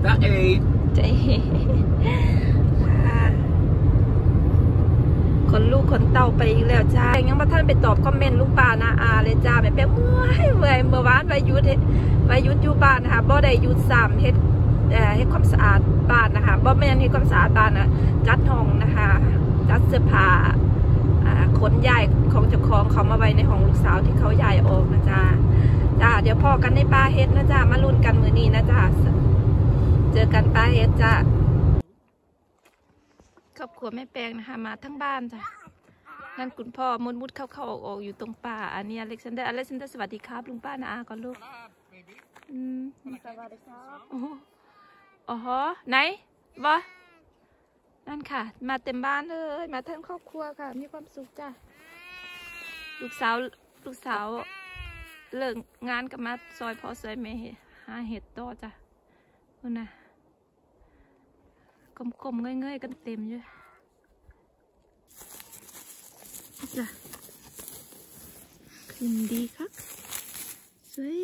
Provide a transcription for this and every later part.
จ้าเอใจคนลูกคนเต่าไปอีกแล้วจ้ายังมาท่านไปตอบคอมเมนต์ลุงป้านาอาเลยจ้าแบบเมื่อยเมื่อวานไปยุดอยู่บ้านนะคะบ่ได้ยุด3เฮ็ดความสะอาดบ้านนะคะบ่แม่นเฮ็ดความสะอาดบ้านนะจัดห้องนะคะจัดเสื้อผ้าขนย้ายของเจ้าของเขามาไว้ในห้องลูกสาวที่เขาย้ายออกนะจ้าเดี๋ยวพอกันในป้าเฮ็ดนะจ้ามาลุ้นกันมื้อนี้นะจ้าเจอกันป้าเฮ็ดจ้าครอบครัวแม่แปงนะคะมาทั้งบ้านจ้ะนั่นคุณพ่อมุดเข้าออกอยู่ตรงป่าอันนี้อเล็กซานเดอร์สวัสดีครับลุงป้านะอาก่อนลูกสวัสดีครับอ๋อไหนวะนั่นค่ะมาเต็มบ้านเลยมาทั้งครอบครัวค่ะมีความสุขจ้ะลูกสาวเลิกงานกับมาซอยพ่อซอยแม่หาเห็ดต่อจ้ะนู่นนะกลมๆเงยๆกันเต็มอยู่จ้ะขึ้นดีครับสวย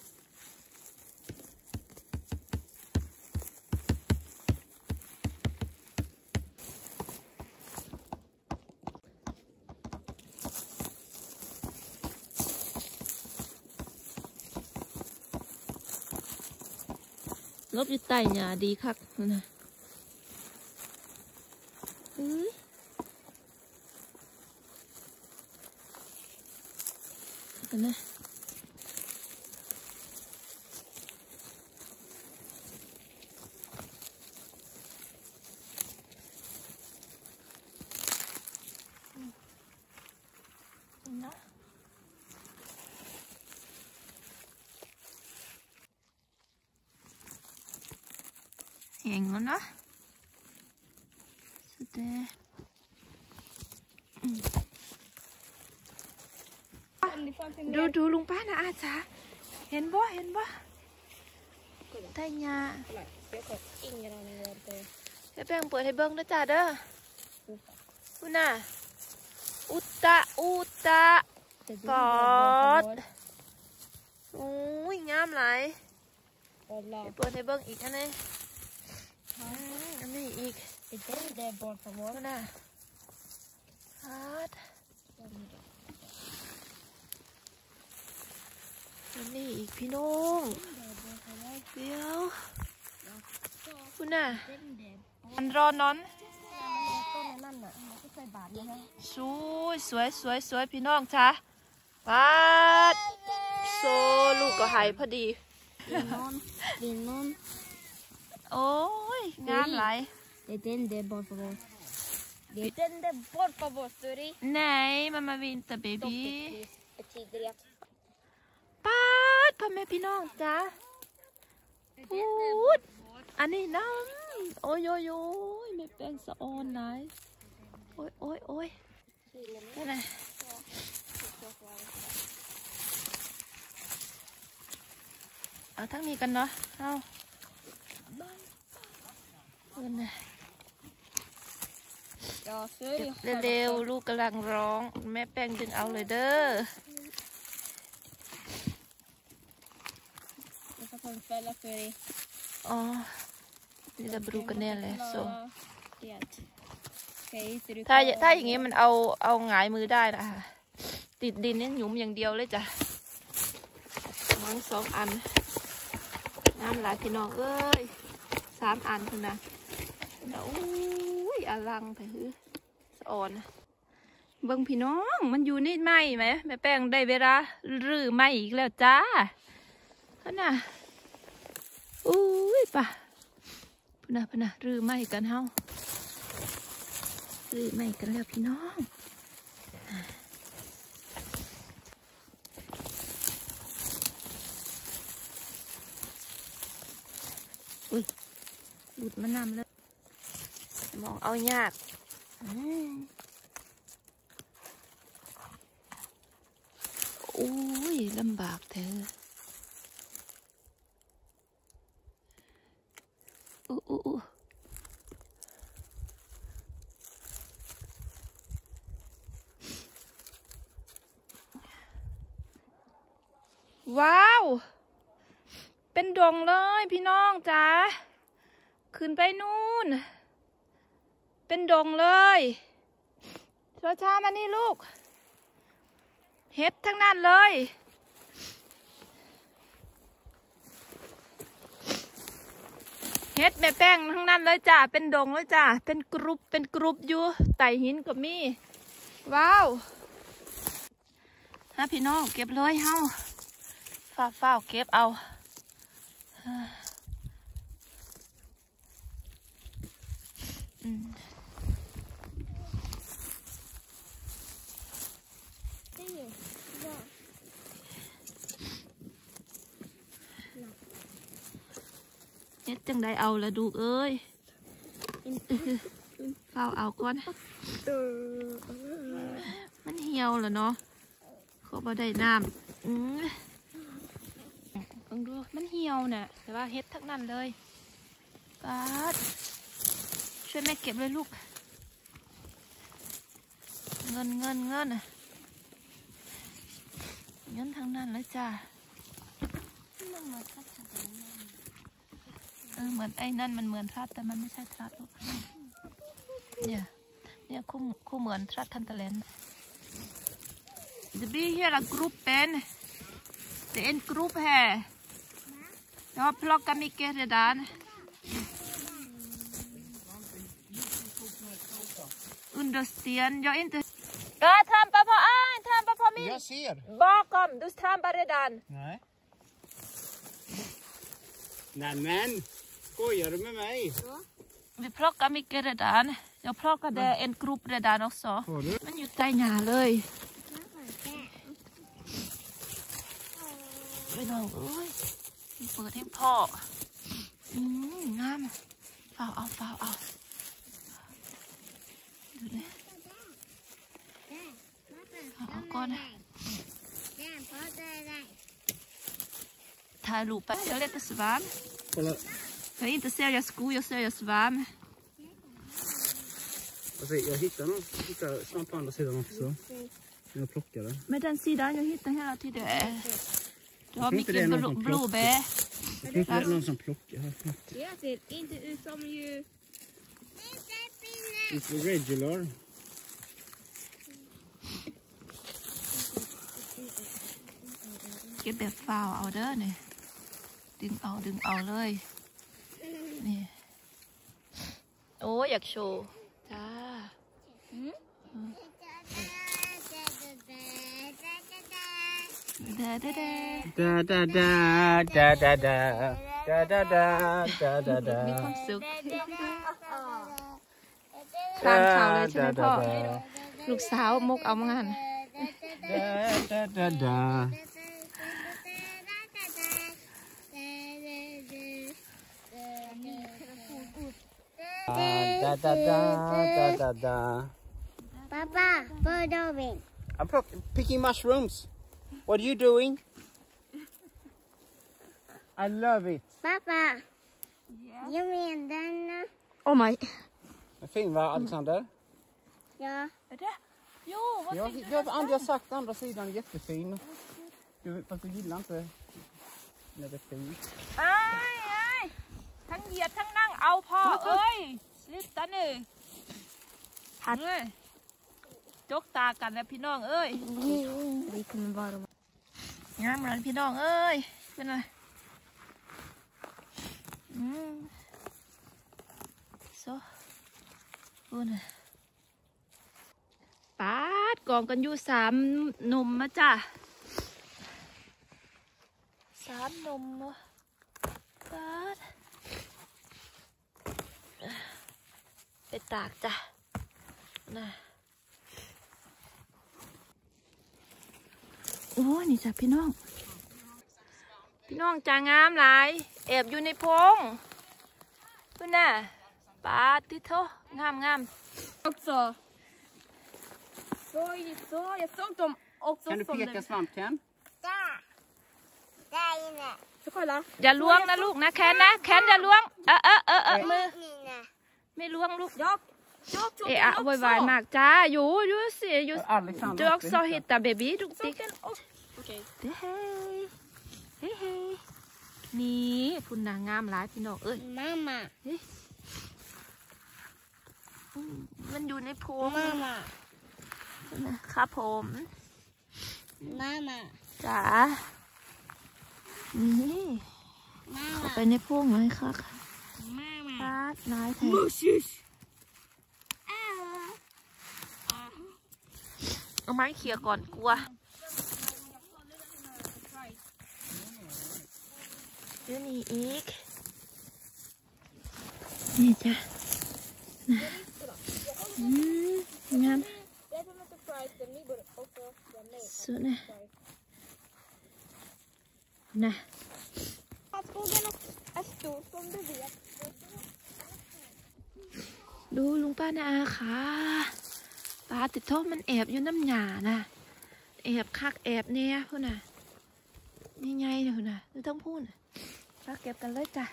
ลบอยู่ใต้หญ้าดีครับนะกันนะแห้งแล้วนะสุดเด็ดดูลุงป้านะอาจ๋าเห็นบ่ไทยยาเดี๋ยวแป้งเปิดให้เบิ้งนะจ๊ะเด้อคุณน่ะอุตะกอดโอ้ยงามหลายเปิดให้เบิ้งอีกอันนี้อีกคุณน่ะอันนี้อีกพี่น้องเดี๋ยวคุณน่ะมันรอนอนสวยพี่น้องจ้ะปัดโซลูกก็หายพอดีโอ้ยงามหลายไหนมาวินแต่เบบี้ป้าดพ่อแม่พี่น้องจ้าพูดอันนี้น้ำโอ้ยไม่เป็นสะออนไหนโอ้ยนี่นะเอาทั้งนี้กันเนาะเอาเร็วลูกกำลังร้องแม่แป้งดึงเอาเลยเด้ออ๋อนี่จะบรูกันแน่เลยโซถ้าอย่างงี้มันเอาหงายมือได้นะคะติดดินนี่หยุมอย่างเดียวเลยจ้ะทั้ง2 อันน้ำหลายพี่น้องเอ้ย3 อันคุณนะโอ้ยอลังไปฮือสะออนเบิ้งพี่น้องมันอยู่นี่ไหมแม่แป้งได้เวลารื้อไหมอีกแล้วจ้าขนาดอุ้ยป่ะพนะรื้อไหมกันเฮารื้อไหมกันแล้วพี่น้องอุ้ยหลุดมานำเลยมองเอายากอุ้ยลำบากเธอว้าวเป็นดงเลยพี่น้องจ้าขึ้นไปนู่นเป็นดงเลยช้าๆมานี่ลูกเห็ดทั้งนั้นเลยเฮ็ดแม่แป้งทั้งนั้นเลยจ้าเป็นดงเลยจ้าเป็นกรุ๊ปอยู่ไต่หินก็มีว้าวนะพี่น้องเก็บเลยเฮาฝ้าเก็บเอาเฮ็ดจังได้เอาละดูเอ้ยเฝ้าเอาก่อนมันเหี่ยวแล้วเนาะเขาบ่ได้น้ำฟังดูมันเหี่ยวเนี่ยแต่ว่าเฮ็ดทั้งนั้นเลยป๊าดช่วยแม่เก็บเลยลูกเงินทั้งนั้นเลยจ้าเหมือนไอ้นั่นมันเหมือนทรัสแต่มันไม่ใช่ทรัสลูกเนี่ยคู่เหมือนทรัสทันตะเลนจะบีเฮียละกรุ๊ปเป็นแต่เอ็นกรุ๊ปแห่แล้วพลอกกันมีเกลือดานunderstand jag inte trampa på trampa på min jag ser bakom du trampar redan nej men skojar du med mig vi plockar mycket redan jag plockade en grupp redan ocksåมันอยู่ใต้หญ้าเลยไปน้องเอ้ยเปิดให้พ่องามเฝ้าเอาดูเลยเอาก่อนถ่ายรูปไปjag letar svamp jag inte säljer skor jag säljer svamp alltså jag hittar svamp på andra sidan också jag plockar det men den sidan jag hittar hela tiden du har mycket blåbär jag tror inte det är någon som plockar här det ser inte ut som ju it's regular เก็บแบบฟาวเอาเด้อเนี่ยดึงเอาเลยนี่โอ้อยากโชว์จ้ามีความสุขตามเขาเลยใช่ไหมพ่อลูกสาวมุกเอามางาน Papa, what are you doing? I'm picking mushrooms. What are you doing? I love it. Papa, you mean den? Oh my. Fin va, Alexander? Ja. Är det? Jo, vad Ja, jag har sagt andra sidan jättefin. Fast du gillar inte när det är fint. Aj. ทั้งเหยียดทั้งนั่งเอาพ่อเอ้ยลิตานี่หันเลยจกตากันแล้วพี่น้องเอ้ยงามเลยพี่น้องเอ้ยเป็นไงโซ่พูดปาดกองกันอยู่3 หนุ่มมาจ้ะ3 หนุ่มปาดไปตากจ้ะนะโอ้นี่จ้ะพี่น้องจางามหลายแอบอยู่ในพงพุ่นน่ะปาติโทงาม Också. Så, jag såg dem också. Kan du peka svampkärn? Där. Där inne. Så kolla. อย่าล้วงนะลูกนะแคนอย่าล้วงมือไม่ล้วงลูกเอะโวยวายมากจ้าอยู่สิอยู่du också hitta baby ทุกติ๊กเฮ้นี่พุ่นนางงามหลายพี่น้องเอ้ย Mamma. มันอยู่ในโพรงมามานะครับผมมามาจ๋านี่มาไปในโพรงเลยค่ะมามาฟาดน้อยแทนเอาไม้เขี่ยก่อนกลัวเดี๋ยวนี้อีกนี่จ้ะงามสุดนะนะดูลุงป้านาอาค่ะปลาติดท่อมันแอบอยู่น้ำหยาน่ะแอบคักแอบเนี่ยพูดน่ะนี่ไงเดี๋ยวน่ะไม่ต้องพูดปลาเก็บกันเลยจ้ะ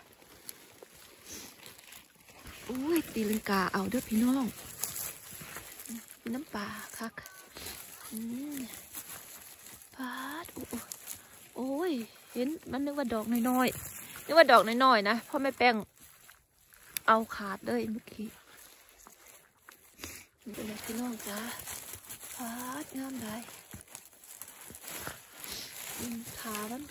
อุ้ยตีลังกาเอาเด้อพี่น้องน้ำปลาคักปลาโอ้ยเห็นมันนึกว่าดอกน้อยๆนึกว่าดอกน้อยๆนะเพราะแม่แป้งเอาขาดเลยเมื่อกี้นี่เป็นพี่น้องจ้าปลางามได้ขามัน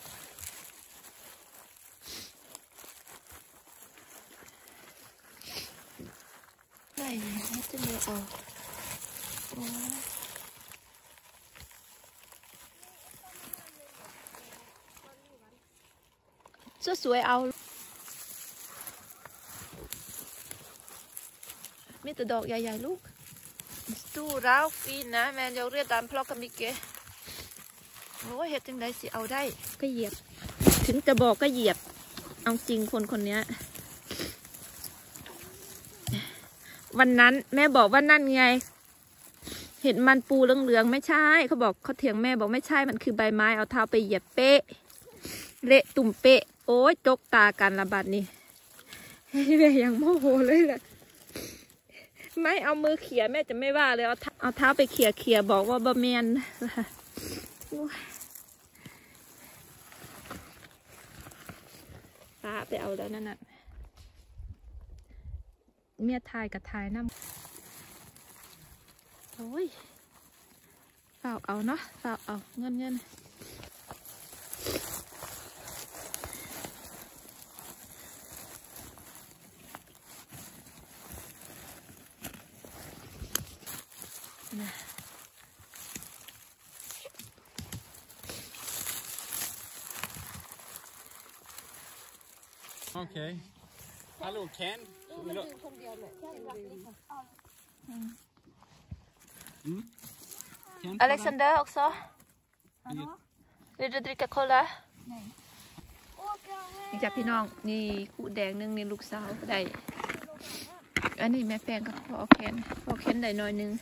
ได้เนี่ยจะไม่เอาสวยๆเอามีแต่ดอกใหญ่ๆลูกตู้ร้าวฟีนนะแมนยกเรียกตามพลอกกมิเกะโอ้เห็ดจังไดสิเอาได้ก็เหยียบถึงจะบอกก็เหยียบเอาจริงคนนี้วันนั้นแม่บอกว่านั่นไงเห็ดมันปูเหลืองๆไม่ใช่เขาบอกเขาเถียงแม่บอกไม่ใช่มันคือใบไม้เอาเท้าไปเหยียบเป๊ะเละตุ่มเป๊ะโอ้ยจกตากันระบาดนี่แม่ยังโมโหเลยแหละไม่เอามือเขี่ยแม่จะไม่ว่าเลยเอาเท้าไปเขี่ยบอกว่าบะเมียนป้าไปเอาแล้วนั่นน่ะเมียทายกับทายน้ำโอ้ยเปล่าเอาเนาะเปล่าเอาเงินนะ Okej. Hallå Ken. Vill du... Ken, Alexander också. Vill du dricka cola? นี่จ้ะพี่น้องนี่คู่แดงนึงนี่ลูกสาวได้อันนี้แม่แป้งก็พอแคนได้น้อยนึง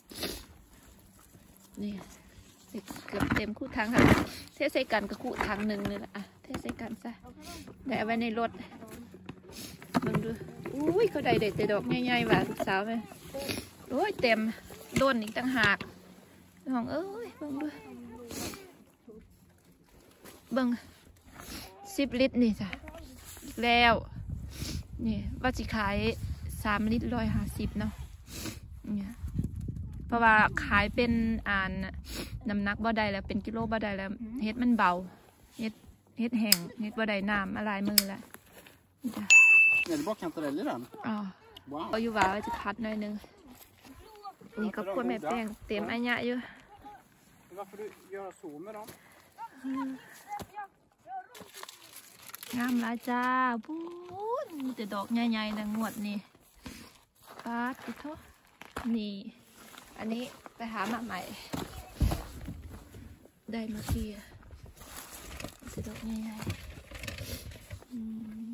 นี่เกือบเต็มคู่ทั้งค่ะเทใส่กันกับคู่ทั้งหนึ่งเลยล่ะอ่ะเทใส่กันซะได้เอาไว้ในรถลองดูอุ้ยเขาได้แต่ดอกง่ายๆว่ะลูกสาวไหมโอ้ยเต็มโดนอีกต่างหากน้องเอ้ยเบิ่งดูเบิ่ง10 ลิตรนี่จ้ะแล้วนี่ว่าจะขาย3 ลิตร150เนาะเนี่ยเพราะว่าขายเป็นน้ำหนักบ่ได้แล้วเป็นกิโลบ่ได้แล้วเฮ็ดมันเบาเฮ็ดแห้งเฮ็ดบ่ได้น้ำอะไรมือละจ้ะ Är det bara kantareller den? อ๋อ Wow. เอาอยู่ว่าจะคัดหน่อยนึงนี่ก็พวกแม่แป้งเต็มอันยะอยู่ Varför du gör så med dem? งามหลายจ้าปูนมีแต่ดอกใหญ่ๆนะงวดนี่ปาดติโทนี่อันนี้ไปหามาใหม่ได้มาทีแต่ดอกใหญ่ๆ